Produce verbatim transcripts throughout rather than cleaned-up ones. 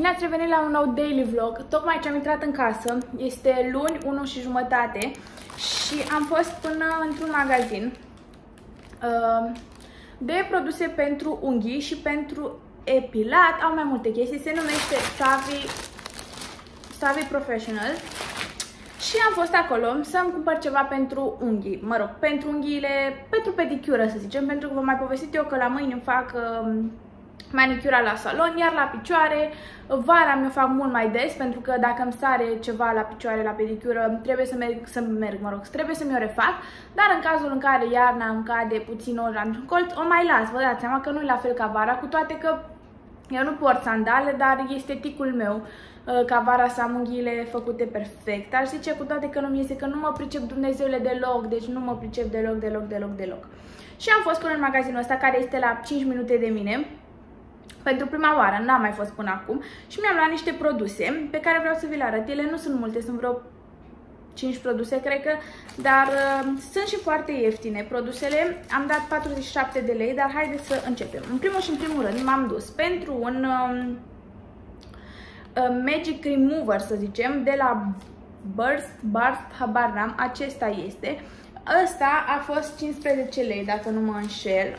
Bine ați revenit la un nou daily vlog. Tocmai ce am intrat în casă, este luni, unu și jumătate și am fost până într-un magazin uh, de produse pentru unghii și pentru epilat. Au mai multe chestii, se numește Savvy, Savvy Professional și am fost acolo să-mi cumpăr ceva pentru unghii, mă rog, pentru unghiile, pentru pedicură să zicem, pentru că v-am mai povestit eu că la mâini îmi fac uh, manicura la salon, iar la picioare, vara mi-o fac mult mai des, pentru că dacă îmi sare ceva la picioare, la pedicură, trebuie să merg, să merg, mă rog, trebuie să mi-o refac, dar în cazul în care iarna îmi cade puțin ori într-un colț, o mai las, vă dați seama că nu e la fel ca vara, cu toate că eu nu port sandale, dar este ticul meu ca vara să am unghiile făcute perfect. Aș zice cu toate că nu-mi iese, că nu mă pricep Dumnezeule deloc, deci nu mă pricep deloc, deloc, deloc, deloc. Și am fost până în magazinul ăsta, care este la cinci minute de mine. Pentru prima oară, n-am mai fost până acum și mi-am luat niște produse pe care vreau să vi le arăt. Ele nu sunt multe, sunt vreo cinci produse, cred că, dar uh, sunt și foarte ieftine produsele. Am dat patruzeci și șapte de lei, dar haideți să începem. În primul și în primul rând m-am dus pentru un uh, uh, Magic Remover, să zicem, de la Burst, Burst, habar n-am, acesta este. Ăsta a fost cincisprezece lei, dacă nu mă înșel.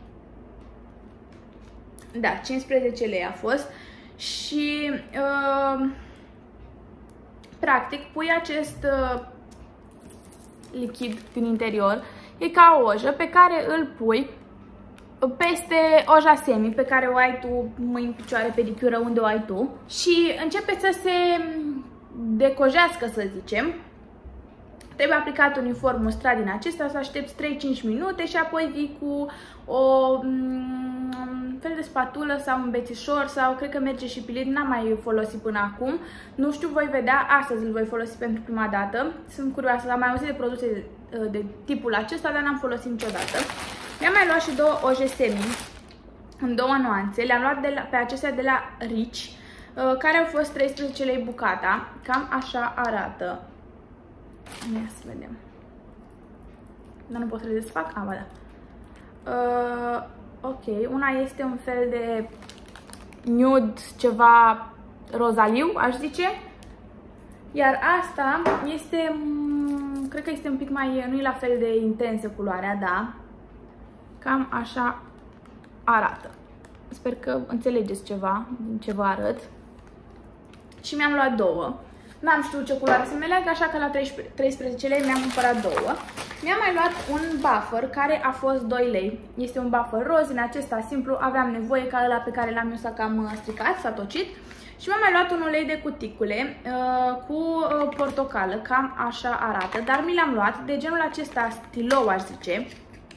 Da, cincisprezece lei a fost și uh, practic pui acest uh, lichid din interior, e ca o ojă pe care îl pui peste oja semi pe care o ai tu, mâini, picioare, pedicură, unde o ai tu, și începe să se decojească, să zicem. Trebuie aplicat uniform mustrat din acesta, să aștepți trei-cinci minute și apoi vii cu o um, fel de spatulă sau un bețișor sau cred că merge și pilit, n-am mai folosit până acum. Nu știu, voi vedea, astăzi îl voi folosi pentru prima dată. Sunt curioasă, am mai auzit de produse de, de tipul acesta, dar n-am folosit niciodată. Mi-am mai luat și două oje semi în două nuanțe, le-am luat de la, pe acestea de la Rich, uh, care au fost treisprezece lei bucata, cam așa arată. Ia să vedem. Dar nu pot să le desfac? Ah, ba da. Uh, ok, una este un fel de nude, ceva rozaliu, aș zice. Iar asta este, cred că este un pic mai, nu e la fel de intensă culoarea, da. Cam așa arată. Sper că înțelegeți ceva din ce vă arăt. Și mi-am luat două. N-am știut ce culoare să meargă, așa că la treisprezece lei mi-am cumpărat două. Mi-am mai luat un buffer care a fost doi lei. Este un buffer roz, în acesta simplu, aveam nevoie, ca ăla pe care l-am eu s-a cam stricat, s-a tocit. Și mi-am mai luat un ulei de cuticule uh, cu uh, portocală, cam așa arată, dar mi l-am luat de genul acesta stilou, aș zice.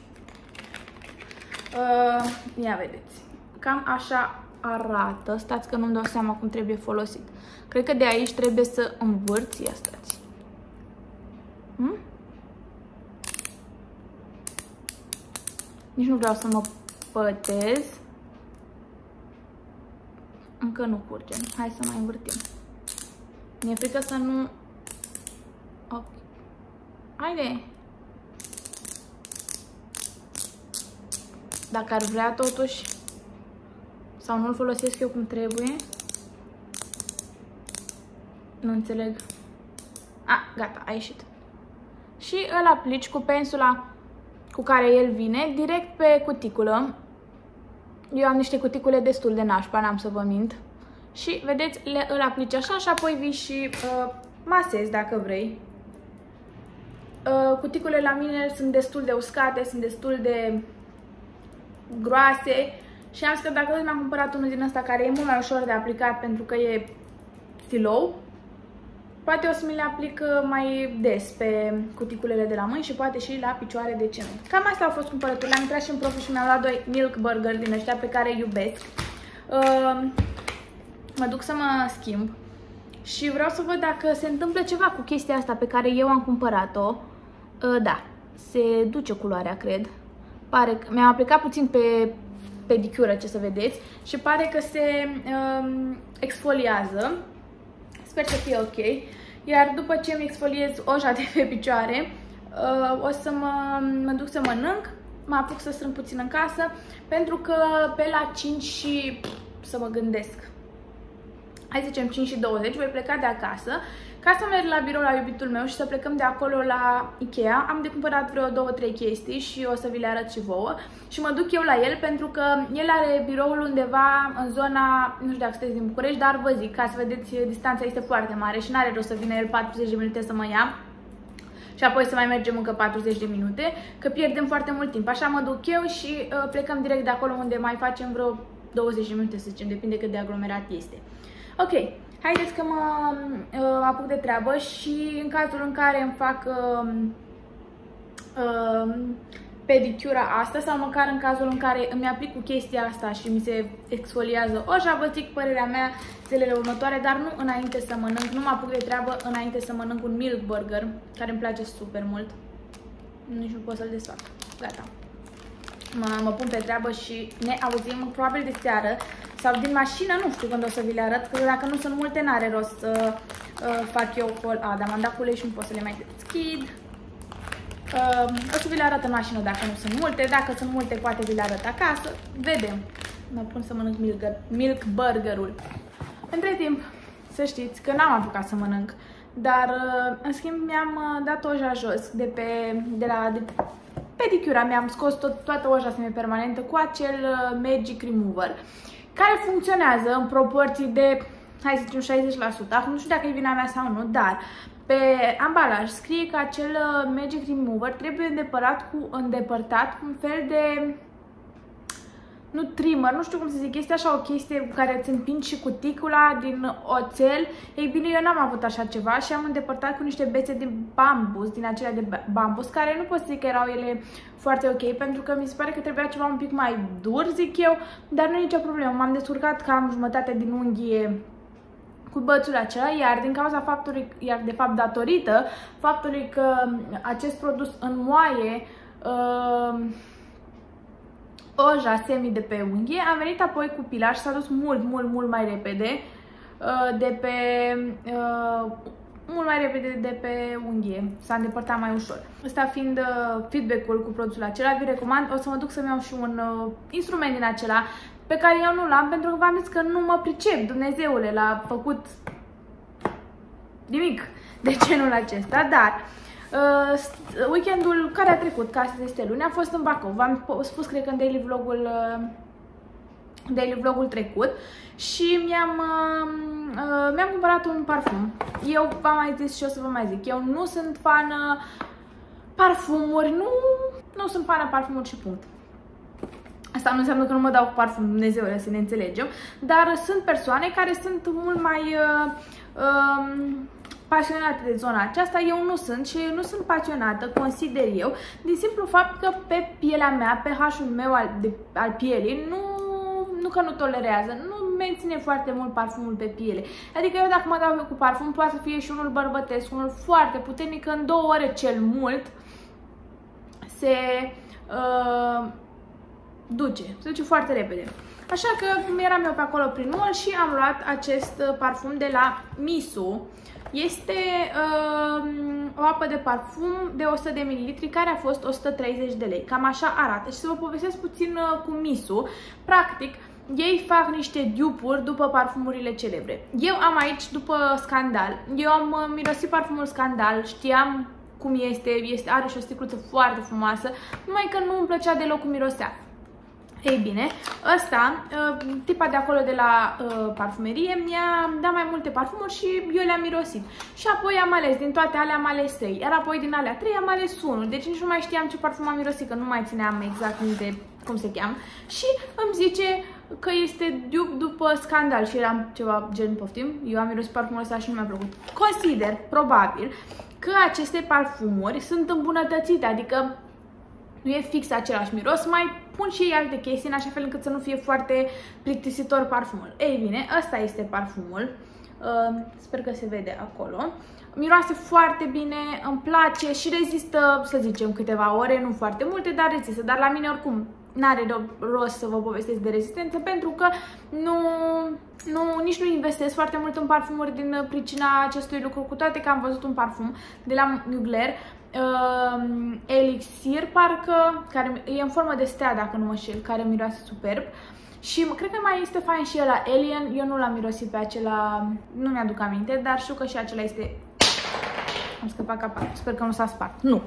Uh, ia vedeți, cam așa arată, stați că nu-mi dau seama cum trebuie folosit. Cred că de aici trebuie să învârți, ia stați. Hmm? Nici nu vreau să mă pătez. Încă nu curge. Hai să mai învârtim. Mi-e frică să nu... Ok. Haide! Dacă ar vrea totuși, sau nu-l folosesc eu cum trebuie. Nu înțeleg. A, gata, a ieșit. Și îl aplici cu pensula cu care el vine, direct pe cuticulă. Eu am niște cuticule destul de nașpa, n-am să vă mint. Și, vedeți, le, îl aplici așa și apoi vii și uh, masezi dacă vrei. Uh, cuticulele la mine sunt destul de uscate, sunt destul de groase. Și am zis că dacă mi-am cumpărat unul din ăsta care e mult mai ușor de aplicat pentru că e stilou, poate o să mi le aplic mai des pe cuticulele de la mâini și poate și la picioare, de ce nu. Cam astea au fost cumpărăturile. Am intrat și în Profi și mi-am luat doi milk burger din ăștia pe care îi iubesc. Uh, mă duc să mă schimb și vreau să văd dacă se întâmplă ceva cu chestia asta pe care eu am cumpărat-o. Uh, da, se duce culoarea, cred. Pare că mi-am aplicat puțin pe pedicură, ce să vedeți, și pare că se uh, exfoliază. Sper să fie ok. Iar după ce îmi exfoliez oja de pe picioare, uh, o să mă, mă duc să mănânc, mă apuc să strâng puțin în casă, pentru că pe la cinci și să mă gândesc. hai să zicem cinci și douăzeci, voi pleca de acasă ca să merg la birou la iubitul meu și să plecăm de acolo la Ikea. Am de cumpărat vreo două trei chestii și o să vi le arăt și vouă. Și mă duc eu la el pentru că el are biroul undeva în zona, nu știu dacă sunteți din București, dar vă zic, ca să vedeți, distanța este foarte mare și n-are rost să vină el patruzeci de minute să mă ia și apoi să mai mergem încă patruzeci de minute, că pierdem foarte mult timp. Așa mă duc eu și uh, plecăm direct de acolo unde mai facem vreo douăzeci de minute, să zicem, depinde cât de aglomerat este. Ok, haideți că mă uh, apuc de treabă și în cazul în care îmi fac uh, uh, pedicura asta sau măcar în cazul în care îmi aplic cu chestia asta și mi se exfoliază oja, vă zic părerea mea zilele următoare, dar nu înainte să mănânc, nu mă apuc de treabă înainte să mănânc un milk burger, care îmi place super mult. Nici nu pot să-l desfac. Gata. Mă, mă pun pe treabă și ne auzim probabil de seară sau din mașină, nu știu când o să vi le arăt, că dacă nu sunt multe n-are rost să uh, fac eu col. A, dar m-am dat cu ulei și nu pot să le mai deschid. Uh, o să vi le arăt în mașină dacă nu sunt multe, dacă sunt multe poate vi le arăt acasă, vedem. Mă pun să mănânc milk, milk burgerul. Între timp, să știți că n-am apucat să mănânc, dar uh, în schimb mi-am dat oja jos de pe, de la de pedicura, mi-am scos tot, toată oja semi-permanentă cu acel uh, Magic Remover, care funcționează în proporții de, hai să zicem, șaizeci la sută. Acum nu știu dacă e vina mea sau nu, dar pe ambalaj scrie că acel uh, Magic Remover trebuie îndepărtat cu, îndepărtat cu un fel de, nu trimmer, nu știu cum să zic, este așa o chestie cu care îți împingi și cuticula din oțel. Ei bine, eu n-am avut așa ceva și am îndepărtat cu niște bețe de bambus, din acelea de bambus, care nu pot să zic că erau ele foarte ok, pentru că mi se pare că trebuia ceva un pic mai dur, zic eu, dar nu e nicio problemă. M-am descurcat că am jumătate din unghie cu bățul acela, iar din cauza faptului, iar de fapt datorită faptului că acest produs înmoaie uh, oja semi de pe unghie, am venit apoi cu pilar și s-a dus mult, mult, mult mai repede uh, de pe uh, mult mai repede de pe unghie, s-a îndepărtat mai ușor. Ăsta fiind uh, feedback-ul cu produsul acela, vi recomand, o să mă duc să-mi iau și un uh, instrument din acela pe care eu nu l-am, pentru că v-am zis că nu mă pricep, Dumnezeule, l-a făcut nimic de genul acesta, dar uh, weekendul care a trecut, ca astăzi este luni, a fost în Bacău. V-am spus, cred că în daily vlogul, uh, daily vlogul trecut și mi-am uh, mi-am cumpărat un parfum. Eu v-am mai zis și o să vă mai zic, eu nu sunt fană parfumuri, nu, nu sunt fană parfumuri și punct. Asta nu înseamnă că nu mă dau cu parfum, Dumnezeule, să ne înțelegem, dar sunt persoane care sunt mult mai uh, uh, pasionate de zona aceasta. Eu nu sunt și nu sunt pasionată, consider eu, din simplu fapt că pe pielea mea, pH-ul meu al, de, al pielii, nu, nu că nu tolerează, nu menține foarte mult parfumul pe piele. Adică eu dacă mă dau cu parfum, poate să fie și unul bărbătesc, unul foarte puternic, în două ore cel mult se uh, duce, se duce foarte repede. Așa că eram eu pe acolo prin mall și am luat acest parfum de la Misu. Este uh, o apă de parfum de o sută de mililitri care a fost o sută treizeci de lei. Cam așa arată. Și să vă povestesc puțin uh, cu Misu. Practic, ei fac niște dupe-uri după parfumurile celebre. Eu am aici după Scandal. Eu am uh, mirosit parfumul Scandal, știam cum este, este, are și o sticluță foarte frumoasă, numai că nu îmi plăcea deloc cum mirosea. Ei bine, ăsta, tipa de acolo de la uh, parfumerie, mi-a dat mai multe parfumuri și eu le-am mirosit. Și apoi am ales, din toate alea am ales trei, iar apoi din alea trei am ales unul. Deci nici nu mai știam ce parfum am mirosit, că nu mai țineam exact minte cum se cheamă. Și îmi zice că este dupe după Scandal și eram ceva gen, poftim, eu am mirosit parfumul ăsta și nu mi-a plăcut. Consider, probabil, că aceste parfumuri sunt îmbunătățite, adică nu e fix același miros, mai pun și ei alte chestii în așa fel încât să nu fie foarte plictisitor parfumul. Ei bine, ăsta este parfumul, uh, sper că se vede acolo. Miroase foarte bine, îmi place și rezistă, să zicem, câteva ore, nu foarte multe, dar rezistă. Dar la mine oricum n-are rost să vă povestesc de rezistență, pentru că nu, nu, nici nu investesc foarte mult în parfumuri din pricina acestui lucru, cu toate că am văzut un parfum de la Mugler uh, elixir, parcă, care e în formă de stea, dacă nu mă știu, care miroase superb. Și cred că mai este fain și ăla Alien, eu nu l-am mirosit pe acela, nu mi-aduc aminte, dar știu că și acela este... Am scăpat capacul, sper că nu s-a spart. Nu!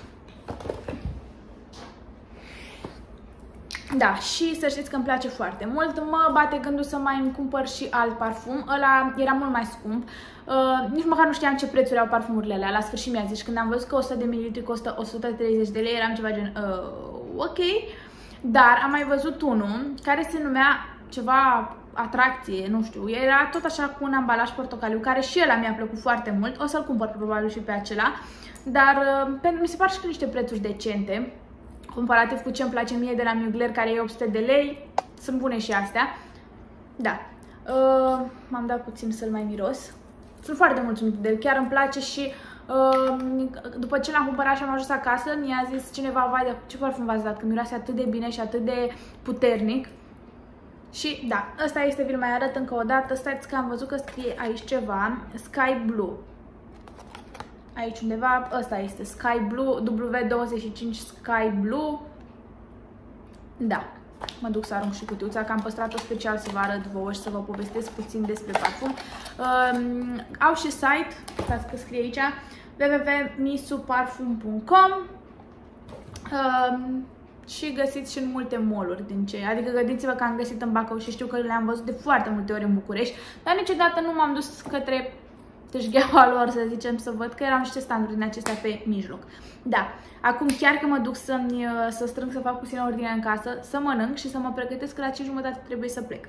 Da, și să știți că îmi place foarte mult. Mă bate gândul să mai îmi cumpăr și alt parfum. Ăla era mult mai scump. Uh, nici măcar nu știam ce prețuri au parfumurile alea. La sfârșit mi-a zis, când am văzut că o sută de mililitri costă o sută treizeci de lei, eram ceva gen uh, ok. Dar am mai văzut unul care se numea ceva atracție, nu știu. Era tot așa cu un ambalaj portocaliu, care și ăla mi-a plăcut foarte mult. O să-l cumpăr probabil și pe acela. Dar uh, mi se pare și că niște prețuri decente. Comparativ cu ce îmi place mie de la Mugler, care e opt sute de lei, sunt bune și astea. Da. Uh, M-am dat puțin să-l mai miros. Sunt foarte mulțumită de el, chiar îmi place și uh, după ce l-am cumpărat și am ajuns acasă, mi-a zis cineva, vai, de ce parfum v-ați dat, că miroase atât de bine și atât de puternic. Și da, ăsta este, vi-l mai arăt încă o dată, stați că am văzut că scrie aici ceva, Sky Blue. Aici undeva, ăsta este Sky Blue, W douăzeci și cinci Sky Blue. Da, mă duc să arunc și cutiuța, că am păstrat-o special să vă arăt vouă și să vă povestesc puțin despre parfum. Um, au și site, stați că scrie aici, w w w punct misu parfum punct com. um, Și găsiți și în multe mall-uri din ce, adică gândiți-vă că am găsit în Bacău și știu că le-am văzut de foarte multe ori în București, dar niciodată nu m-am dus către tâșgheaua lor, să zicem, să văd că erau niște standuri din acestea pe mijloc. Da, acum chiar că mă duc să-mi, să strâng, să fac puțină ordine în casă, să mănânc și să mă pregătesc că la cinci jumătate trebuie să plec.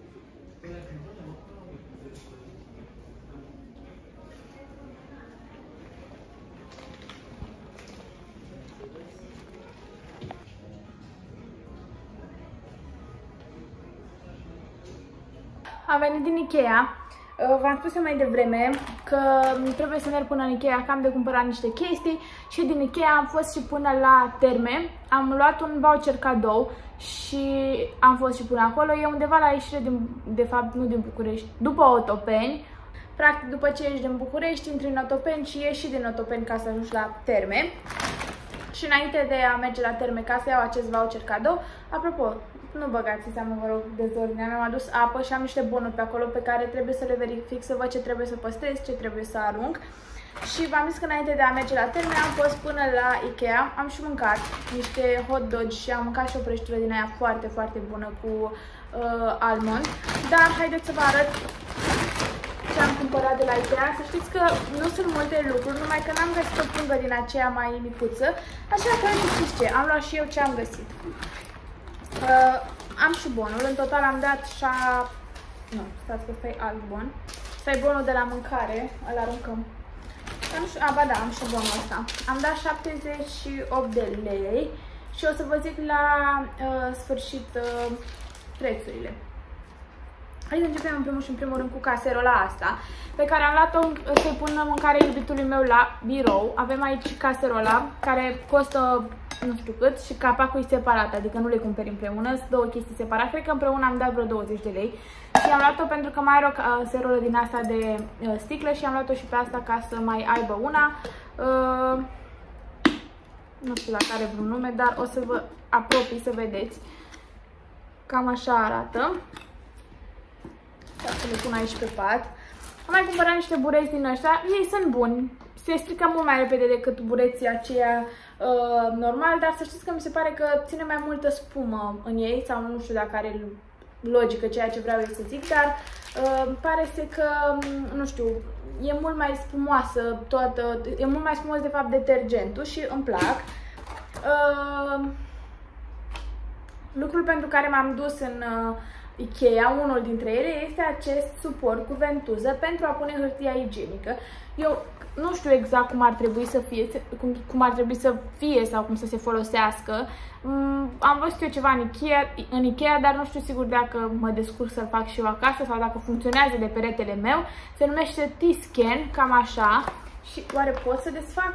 Am venit din Ikea. V-am spus eu mai devreme că trebuie să merg până în Ikea, că am de cumpărat niște chestii și din Ikea am fost și până la Terme. Am luat un voucher cadou și am fost și până acolo. E undeva la ieșire, din, de fapt nu din București, după Otopeni. Practic după ce ieși din București, intri în Otopeni și ieși din Otopeni ca să ajungi la Terme. Și înainte de a merge la Terme ca să iau acest voucher cadou, apropo, nu băgați seama, vă rog, dezordinea, mi-am adus apă și am niște bonuri pe acolo pe care trebuie să le verific, să văd ce trebuie să păstrez, ce trebuie să arunc. Și v-am zis că înainte de a merge la Terme am fost până la Ikea, am și mâncat niște hot dogi și am mâncat și o prăjitură din aia foarte, foarte bună cu uh, almond. Dar haideți să vă arăt ce am cumpărat de la Ikea. Să știți că nu sunt multe lucruri, numai că n-am găsit o pungă din aceea mai micuță, așa că știți ce, am luat și eu ce am găsit. Uh, am și bonul, în total am dat șa... Nu, stați că stai alt bon. Stai bonul de la mâncare, îl aruncăm. Am și... A, ba da, am și bonul ăsta. Am dat șaptezeci și opt de lei și o să vă zic la uh, sfârșit uh, prețurile. Hai să începem în primul și în primul rând cu caserola asta, pe care am luat-o să-i pun mâncare iubitului meu la birou. Avem aici caserola, care costă nu știu cât și capacul e separat, adică nu le cumperi împreună, sunt două chestii separate. Cred că împreună am dat vreo douăzeci de lei și am luat-o pentru că mai are o caserolă din asta de uh, sticlă și am luat-o și pe asta ca să mai aibă una. Uh, nu știu dacă are vreun nume, dar o să vă apropii să vedeți. Cam așa arată. Să le pun aici pe pat. Am mai cumpărat niște bureți din ăștia. Ei sunt buni. Se strică mult mai repede decât bureții aceia uh, normal, dar să știți că mi se pare că ține mai multă spumă în ei, sau nu știu dacă are logică ceea ce vreau eu să zic, dar uh, pare să că, nu știu, e mult mai spumoasă toată, e mult mai spumos de fapt detergentul și îmi plac. Uh, lucrul pentru care m-am dus în uh, Ikea, unul dintre ele, este acest suport cu ventuză pentru a pune hârtia igienică. Eu nu știu exact cum ar trebui să fie, cum, cum ar trebui să fie sau cum să se folosească. Mm, am văzut eu ceva în Ikea, în Ikea, dar nu știu sigur dacă mă descurc să-l fac și eu acasă sau dacă funcționează de peretele meu. Se numește T-Scan, cam așa. Și oare pot să desfac?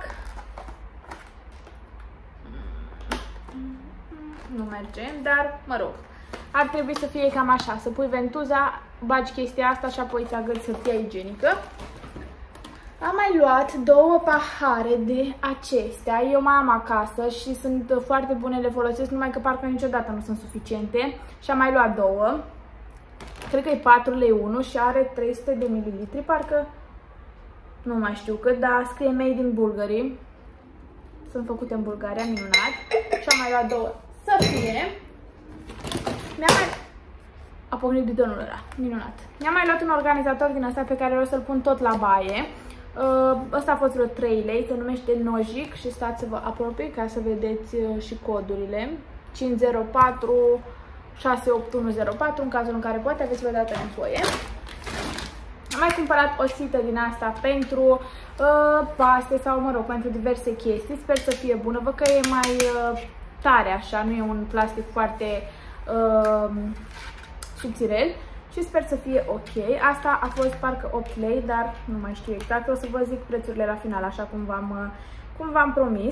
Nu merge, dar mă rog. Ar trebui să fie cam așa, să pui ventuza, bagi chestia asta și apoi îți agăți hârtia igienică. Am mai luat două pahare de acestea. Eu mai am acasă și sunt foarte bune, le folosesc, numai că parcă niciodată nu sunt suficiente. Și am mai luat două. Cred că e patru lei unu și are trei sute de mililitri, parcă nu mai știu cât, dar scrie Made in Bulgaria. Sunt făcute în Bulgaria, minunat. Și am mai luat două să fie. Mi-am mai... A pornit bidonul ăla, minunat. Mi-am mai luat un organizator din asta pe care vreau să-l pun tot la baie. Ăsta a fost vreo trei lei, se numește Nojic și stați să vă apropii ca să vedeți și codurile. cinci zero patru șase opt unu zero patru în cazul în care poate aveți vreodată nevoie. Am mai cumpărat o sită din asta pentru uh, paste sau, mă rog, pentru diverse chestii. Sper să fie bună, văd că e mai uh, tare așa, nu e un plastic foarte uh, subțirel și sper să fie ok. Asta a fost parcă opt lei, dar nu mai știu exact, o să vă zic prețurile la final, așa cum v-am uh, cum v-am promis.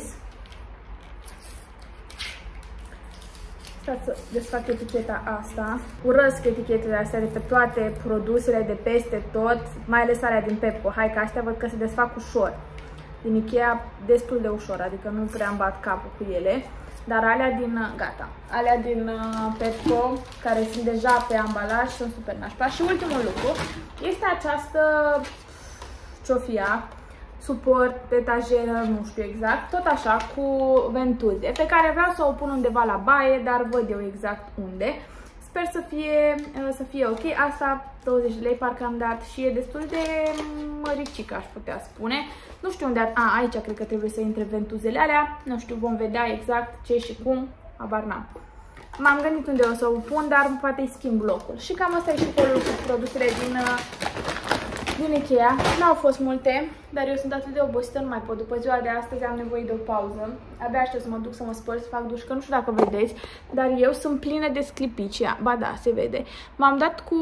Stați să desfac eticheta asta. Urăsc etichetele astea de pe toate produsele, de peste tot, mai ales alea din Pepco. Hai că astea văd că se desfac ușor. Din Ikea destul de ușor, adică nu prea îmi bat capul cu ele. Dar alea din, gata, alea din uh, Pepco, care sunt deja pe ambalaj, sunt super nașpa. Și ultimul lucru este această ciofia, suport, etajeră, nu știu exact, tot așa, cu ventuze, pe care vreau să o pun undeva la baie, dar văd eu exact unde. Sper să fie, să fie ok. Asta douăzeci de lei parcă am dat și e destul de măricică, aș putea spune. Nu știu unde, a, aici cred că trebuie să intre ventuzele alea, nu știu, vom vedea exact ce și cum, habar n-am. M-am gândit unde o să o pun, dar poate îi schimb locul. Și cam asta e și polul cu produsele din... din Ikea. N-au fost multe, dar eu sunt atât de obosită, nu mai pot. După ziua de astăzi am nevoie de o pauză. Abia aștept să mă duc să mă spăl, să fac duș, că nu știu dacă vedeți, dar eu sunt plină de sclipici. Ba da, se vede. M-am dat cu...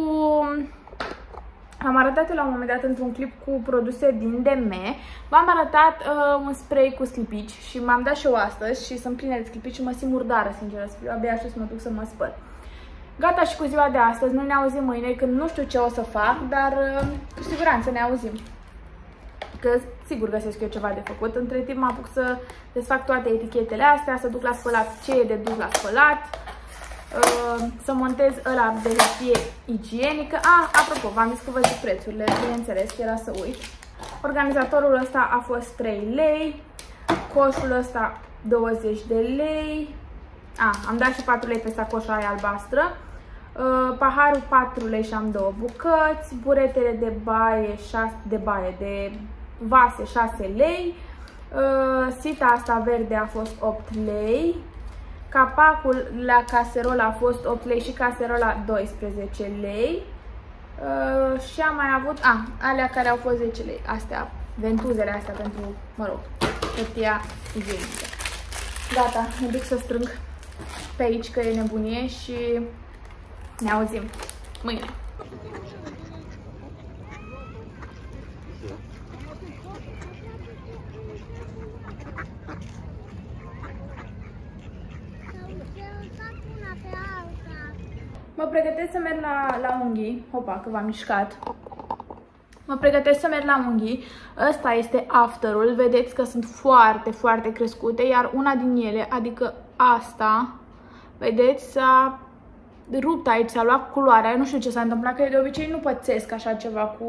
Am arătat la un moment dat într-un clip cu produse din D M. V-am arătat uh, un spray cu sclipici și m-am dat și eu astăzi și sunt plină de sclipici și mă simt murdară, sincer să fiu. Abia aștept să mă duc să mă spăl. Gata și cu ziua de astăzi, nu ne auzim mâine, când nu știu ce o să fac, dar cu siguranță ne auzim. Că sigur găsesc eu ceva de făcut. Între timp mă apuc să desfac toate etichetele astea, să duc la spălat ce e de dus la spălat, să montez ăla de hârtie igienică. Ah, apropo, v-am zis că vă zic prețurile, bineînțeles, era să uit. Organizatorul ăsta a fost trei lei, coșul ăsta douăzeci de lei. Ah, am dat și patru lei pe sacoșa aia albastră. Uh, paharul patru lei și am două bucăți. Buretele de baie, șase, de baie, de vase șase lei. Uh, sita asta verde a fost opt lei. Capacul la caserolă a fost opt lei și caserola doisprezece lei. Uh, și am mai avut, ah, alea care au fost zece lei. Astea, ventuzele astea pentru, mă rog, hârtia igienică. Gata, mă duc să strâng pe aici că e nebunie și ne auzim mâine. Mă pregătesc să merg la, la unghii. Hopa, că v-am mișcat. Mă pregătesc să merg la unghii. Ăsta este afterul. Vedeți că sunt foarte, foarte crescute. Iar una din ele, adică asta, vedeți, s-a rupt aici, s-a luat culoarea. Nu știu ce s-a întâmplat, că de obicei nu pățesc așa ceva cu...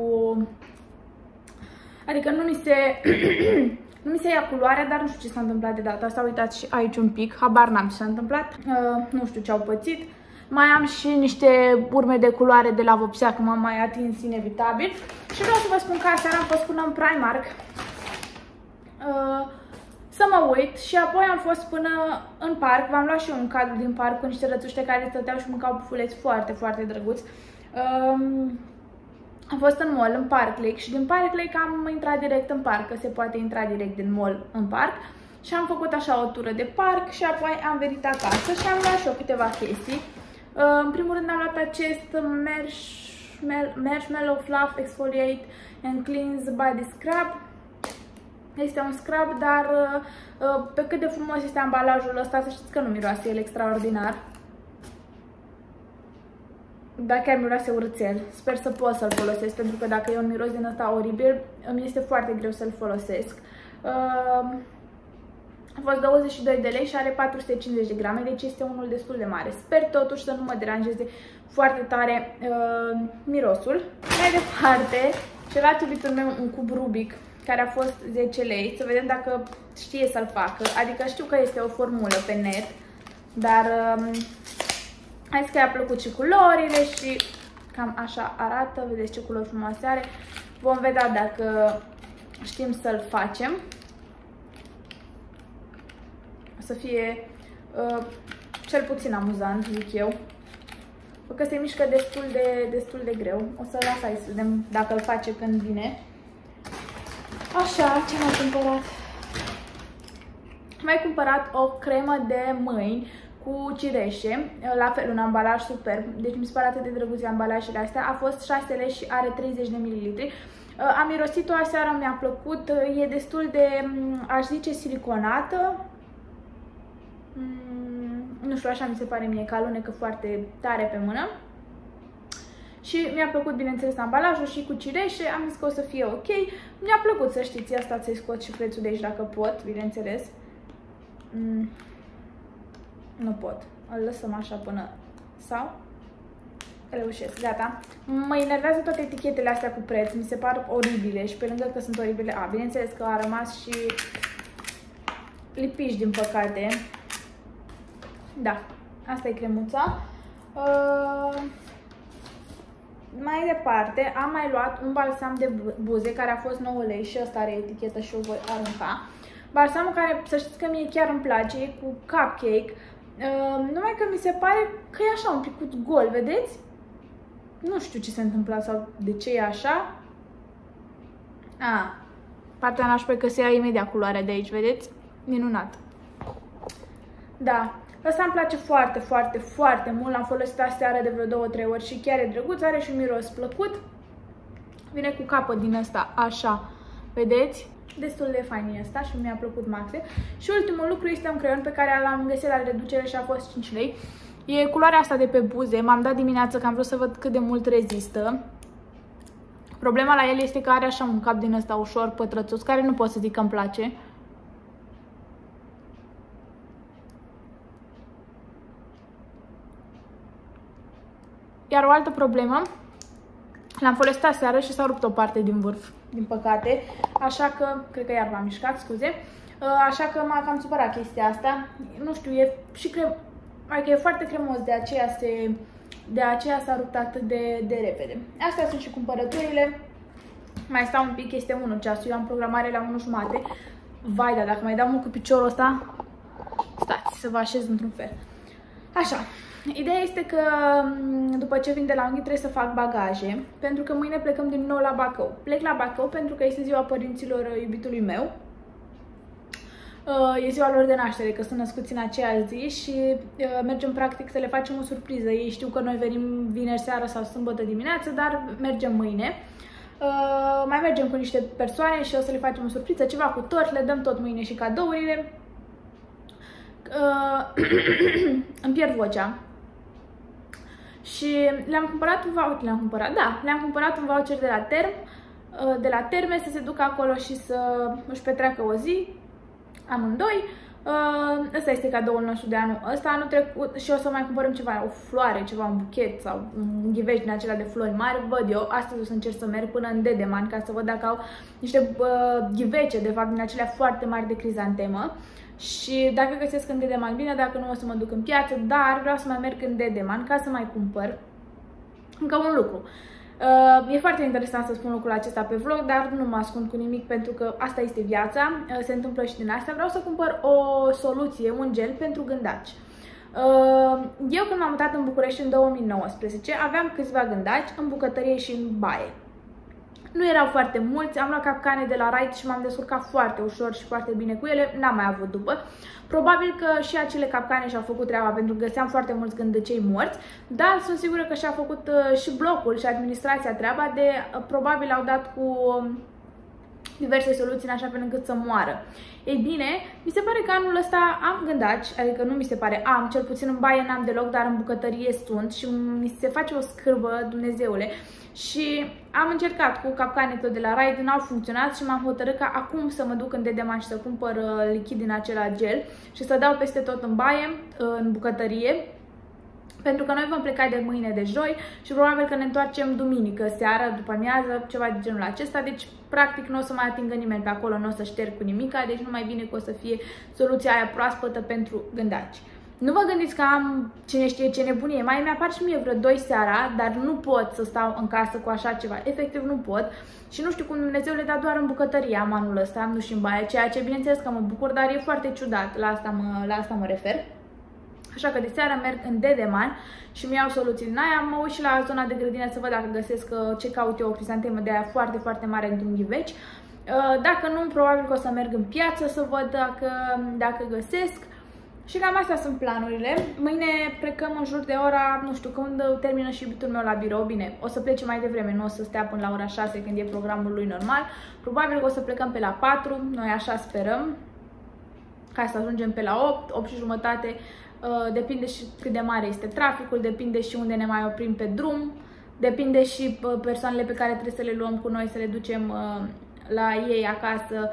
Adică nu mi se... nu mi se ia culoarea, dar nu știu ce s-a întâmplat de data asta. Uitați și aici un pic. Habar n-am ce s-a întâmplat. Uh, nu știu ce au pățit. Mai am și niște urme de culoare de la vopsea, că m-am mai atins inevitabil. Și vreau să vă spun că aseară am fost până în Primark uh, să mă uit și apoi am fost până în parc. V-am luat și eu un cadru din parc cu niște rățuște care stăteau și mâncau pufuleți foarte, foarte drăguți. Uh, am fost în mall, în Park Lake, și din Park Lake am intrat direct în parc, că se poate intra direct din mall în parc. Și am făcut așa o tură de parc și apoi am venit acasă și am luat și eu câteva chestii. În primul rând am luat acest Marshmallow Fluff Exfoliate and Cleanse Body Scrub. Este un scrub, dar pe cât de frumos este ambalajul ăsta, să știți că nu miroase el extraordinar. dar chiar miroase urâțel. Sper să pot să-l folosesc, pentru că dacă e un miros din ăsta oribil, îmi este foarte greu să-l folosesc. Uh, a fost douăzeci și doi de lei și are patru sute cincizeci de grame, deci este unul destul de mare. Sper totuși să nu mă deranjeze foarte tare uh, mirosul. Mai departe, și la iubitul meu un cub Rubik, care a fost zece lei, să vedem dacă știe să-l facă. Adică știu că este o formulă pe net, dar uh, hai că i-a plăcut și culorile și cam așa arată. Vedeți ce culori frumoase are. Vom vedea dacă știm să-l facem. O să fie uh, cel puțin amuzant, zic eu. Pentru că se mișcă destul de, destul de greu. O să las aici să vedem dacă îl face când vine. Așa, ce m-am cumpărat? Am mai cumpărat o cremă de mâini cu cireșe, la fel, un ambalaj superb. Deci mi se pare atât de drăguțe ambalajele astea. A fost șase lei și are treizeci de mililitri. Am mirosit-o aseară, mi-a plăcut. E destul de, aș zice, siliconată. Nu știu, așa mi se pare mie, că alunecă foarte tare pe mână. Și mi-a plăcut, bineînțeles, ambalajul și cu cireșe. Am zis că o să fie ok. Mi-a plăcut, să știți, asta să-i scot și prețul de aici dacă pot, bineînțeles. Mm. Nu pot. Îl lăsăm așa până... Sau? Reușesc. Gata. Mă enervează toate etichetele astea cu preț. Mi se par oribile și pe lângă că sunt oribile... A, bineînțeles că a rămas și lipici, din păcate. Da. Asta e cremuța. Uh... Mai departe, am mai luat un balsam de buze care a fost nouă lei și ăsta are etichetă și o voi arunca. Balsamul care, să știți că mie chiar îmi place, e cu cupcake. Uh, numai că mi se pare că e așa un picut gol, vedeți? Nu știu ce se întâmplă sau de ce e așa. A, partea nașpa e că se ia imediat culoarea de aici, vedeți? Minunat. Da, ăsta îmi place foarte, foarte, foarte mult. L-am folosit aseară de vreo două trei ori și chiar e drăguț, are și un miros plăcut. Vine cu capăt din ăsta, așa, vedeți? Destul de fain ăsta și mi-a plăcut maxim. Și ultimul lucru este un creion pe care l-am găsit la reducere și a fost cinci lei. E culoarea asta de pe buze. M-am dat dimineața că am vrut să văd cât de mult rezistă. Problema la el este că are așa un cap din ăsta ușor pătrățos, care nu pot să zic că îmi place. Iar o altă problemă, l-am folosit aseară și s-a rupt o parte din vârf, din păcate, așa că, cred că iar m-am mișcat, scuze, așa că m-a cam supărat chestia asta. Nu știu, e și crem... adică e foarte cremos, de aceea se... de aceea s-a rupt atât de, de repede. Astea sunt și cumpărăturile. Mai stau un pic, este unu ceasul, eu am programare la unu jumate. Vai, dar dacă mai dau mult cu piciorul ăsta, stați, să vă așez într-un fel. Așa. Ideea este că după ce vin de la unghi trebuie să fac bagaje, pentru că mâine plecăm din nou la Bacău. Plec la Bacău pentru că este ziua părinților iubitului meu. E ziua lor de naștere, că sunt născuți în aceeași zi și mergem practic să le facem o surpriză. Ei știu că noi venim vineri seara sau sâmbătă dimineață, dar mergem mâine. Mai mergem cu niște persoane și o să le facem o surpriză, ceva cu tort, le dăm tot mâine și cadourile. Îmi pierd vocea. Și le-am cumpărat un voucher, le-am cumpărat, da, le-am cumpărat un voucher de la Term, de la Terme, să se ducă acolo și să își petreacă o zi, amândoi. Ăsta este cadoul nostru de anul ăsta, anul trecut, și o să mai cumpărăm ceva, o floare, ceva, un buchet sau un ghiveș din acela de flori mari. Văd eu, astăzi o să încerc să merg până în Dedeman ca să văd dacă au niște uh, ghivece, de fapt, din acelea foarte mari de crizantemă. Și dacă găsesc în Dedeman, bine, dacă nu o să mă duc în piață, dar vreau să mai merg în Dedeman ca să mai cumpăr încă un lucru. Uh, e foarte interesant să spun lucrul acesta pe vlog, dar nu mă ascund cu nimic pentru că asta este viața, uh, se întâmplă și din asta. Vreau să cumpăr o soluție, un gel pentru gândaci. Uh, eu când m-am mutat în București în două mii nouăsprezece aveam câțiva gândaci în bucătărie și în baie. Nu erau foarte mulți, am luat capcane de la Right și m-am descurcat foarte ușor și foarte bine cu ele, n-am mai avut după. Probabil că și acele capcane și-au făcut treaba pentru că găseam foarte mulți gândăcei morți, dar sunt sigură că și-a făcut uh, și blocul și administrația treaba de, uh, probabil au dat cu diverse soluții în așa fel încât să moară. Ei bine, mi se pare că anul ăsta am gândaci, adică nu mi se pare, am, cel puțin în baie n-am deloc, dar în bucătărie sunt și mi se face o scârbă, Dumnezeule. Și am încercat cu capcane tot de la Raid, n-au funcționat și m-am hotărât ca acum să mă duc în Dedeman și să cumpăr lichid din acela gel și să dau peste tot în baie, în bucătărie. Pentru că noi vom pleca de mâine de joi și probabil că ne întoarcem duminică seara, după amiază, ceva de genul acesta. Deci, practic, nu o să mai atingă nimeni pe acolo, nu o să șterg cu nimica, deci nu mai bine că o să fie soluția aia proaspătă pentru gândaci. Nu vă gândiți că am cine știe ce nebunie, mai mi-apar și mie vreo doi seara, dar nu pot să stau în casă cu așa ceva, efectiv nu pot. Și nu știu cum Dumnezeu le da doar în bucătărie am anul ăsta, nu și în baie, ceea ce bineînțeles că mă bucur, dar e foarte ciudat, la asta mă, la asta mă refer. Așa că de seara merg în Dedeman și mi iau soluții din aia. Mă uit și la zona de grădină să văd dacă găsesc ce caut eu, o crisantemă de aia foarte, foarte mare în drunghiveci. Dacă nu, probabil că o să merg în piață să văd dacă, dacă găsesc. Și cam astea sunt planurile. Mâine plecăm în jur de ora, nu știu când termină și iubitul meu la birou. Bine, o să plece mai devreme, nu o să stea până la ora șase când e programul lui normal. Probabil că o să plecăm pe la patru, noi așa sperăm, ca să ajungem pe la opt, opt și jumătate. Depinde și cât de mare este traficul, depinde și unde ne mai oprim pe drum, depinde și persoanele pe care trebuie să le luăm cu noi, să le ducem la ei acasă.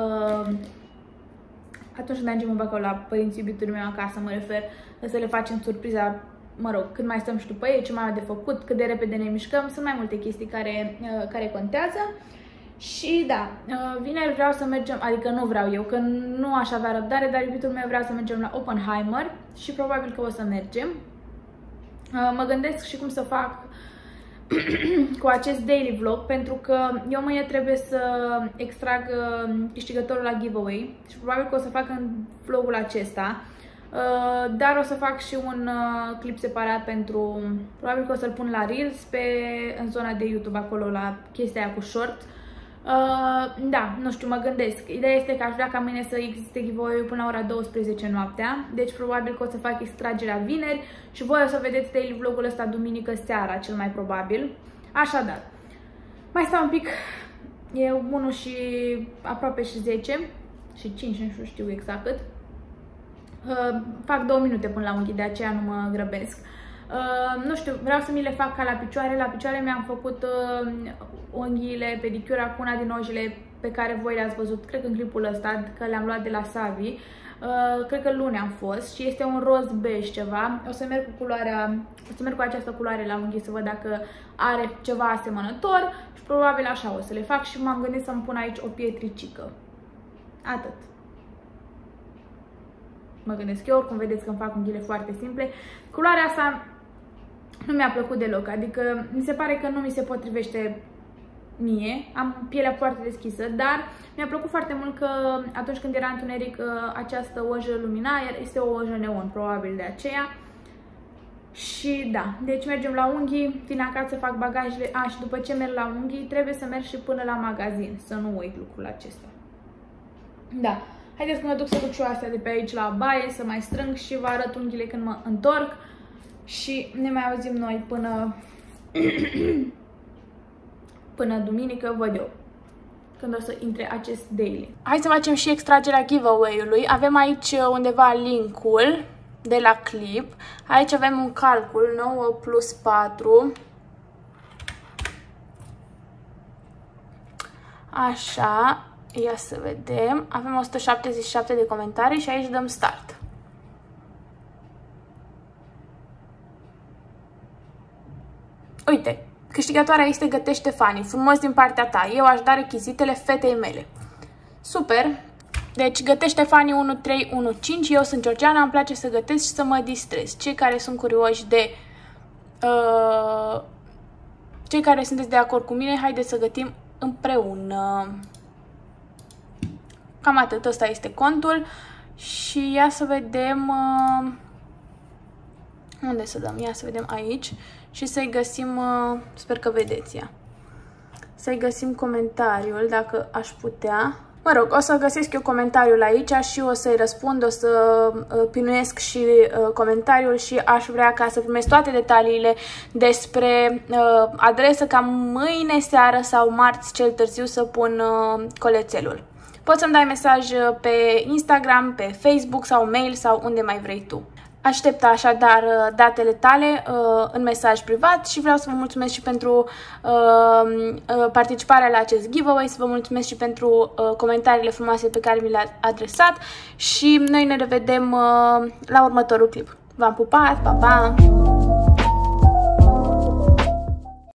Atunci când mergem acolo la părinții iubitului meu acasă, mă refer, să le facem surpriza, mă rog, când mai stăm și după ei, ce mai au de făcut, cât de repede ne mișcăm, sunt mai multe chestii care, care contează. Și da, vineri vreau să mergem, adică nu vreau eu, că nu aș avea răbdare, dar iubitul meu vrea să mergem la Oppenheimer și probabil că o să mergem. Mă gândesc și cum să fac cu acest daily vlog, pentru că eu mâine trebuie să extrag câștigătorul la giveaway și probabil că o să fac în vlogul acesta, dar o să fac și un clip separat pentru, probabil că o să-l pun la Reels pe, în zona de YouTube, acolo la chestia aia cu short. Uh, da, nu știu, mă gândesc. Ideea este că aș vrea ca mâine să existe giveaway până la ora douăsprezece noaptea. Deci probabil că o să fac extragerea vineri și voi o să vedeți daily vlogul ăsta duminică seara, cel mai probabil. Așadar, mai stau un pic. E unu și aproape și zece și cinci, nu știu exact cât. Uh, fac două minute până la unghi, de aceea nu mă grăbesc. Uh, nu știu, vreau să mi le fac ca la picioare. La picioare mi-am făcut uh, unghiile, pedicura cu una din ojile pe care voi le-ați văzut, cred că în clipul ăsta, că le-am luat de la Savi. Uh, cred că luni am fost și este un roz bej ceva. O să merg cu culoarea, o să merg cu această culoare la unghi să văd dacă are ceva asemănător și probabil așa o să le fac și m-am gândit să-mi pun aici o pietricică. Atât. Mă gândesc eu, oricum vedeți că îmi fac unghiile foarte simple. Culoarea asta nu mi-a plăcut deloc, adică mi se pare că nu mi se potrivește mie, am pielea foarte deschisă, dar mi-a plăcut foarte mult că atunci când era întuneric această ojă lumina, este o ojă neon, probabil de aceea. Și da, deci mergem la unghii, vin acasă, fac bagajele, a, și după ce merg la unghii, trebuie să merg și până la magazin, să nu uit lucrul acesta. Da, haideți că mă duc să duc și eu astea de pe aici la baie, să mai strâng și vă arăt unghiile când mă întorc. Și ne mai auzim noi până până duminică, văd eu, când o să intre acest daily. Hai să facem și extragerea giveaway-ului. Avem aici undeva link-ul de la clip. Aici avem un calcul, nouă plus patru. Așa, ia să vedem. Avem o sută șaptezeci și șapte de comentarii și aici dăm start. Uite, câștigătoarea este Gătește Fani, frumos din partea ta, eu aș da rechizitele fetei mele. Super! Deci Gătește Fani unu trei unu cinci, eu sunt Georgiana, îmi place să gătesc și să mă distrez. Cei care sunt curioși de... Uh, cei care sunteți de acord cu mine, haideți să gătim împreună. Cam atât, ăsta este contul. Și ia să vedem... Uh, unde să dăm? Ia să vedem aici. Și să-i găsim, uh, sper că vedeți ea, să-i găsim comentariul, dacă aș putea. Mă rog, o să găsesc eu comentariul aici și o să-i răspund, o să uh, pinuiesc și uh, comentariul și aș vrea ca să primesc toate detaliile despre uh, adresă, ca mâine seară sau marți cel târziu să pun uh, colețelul. Poți să-mi dai mesaj pe Instagram, pe Facebook sau mail sau unde mai vrei tu. Aștept așadar datele tale uh, în mesaj privat și vreau să vă mulțumesc și pentru uh, participarea la acest giveaway, să vă mulțumesc și pentru uh, comentariile frumoase pe care mi le-ați adresat și noi ne revedem uh, la următorul clip. V-am pupat, pa, pa!